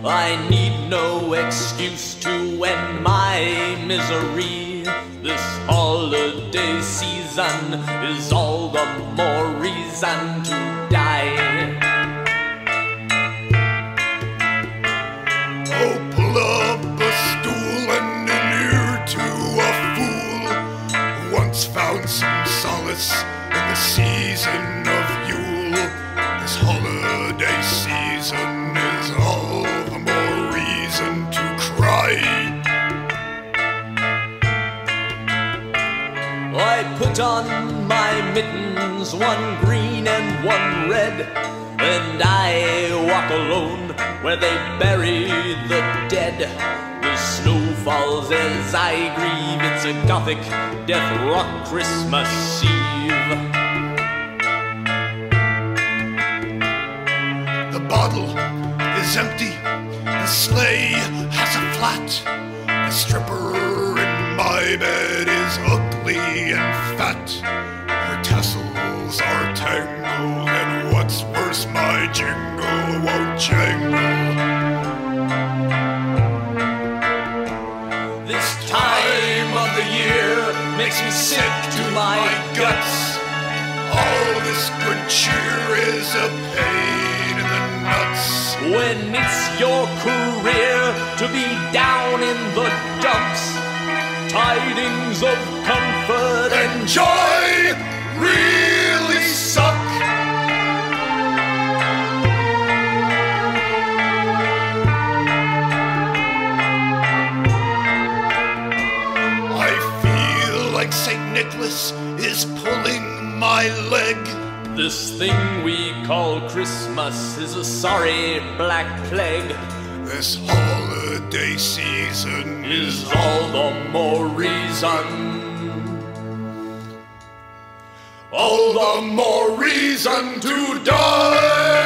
I need no excuse to end my misery. This holiday season is all the more reason to die. Oh, pull up a stool and an ear to a fool who once found some solace in the season of Yule. This holiday season is all the more reason to cry. I put on my mittens, one green and one red, and I walk alone where they bury the dead. The snow falls as I grieve, it's a gothic death rock Christmas Eve. The bottle is empty, the sleigh has a flat. The stripper in my bed is ugly and fat. Her tassels are tangled, and what's worse, my jingle won't jangle. This time of the year makes me sick to my guts. All this good cheer is a pain in the nuts. When it's your career to be down in the dumps, tidings of comfort and Joy really suck. I feel like St. Nicholas is pulling my leg. This thing we call Christmas is a sorry black plague. This holiday season Is all the more reason, all the more reason to die.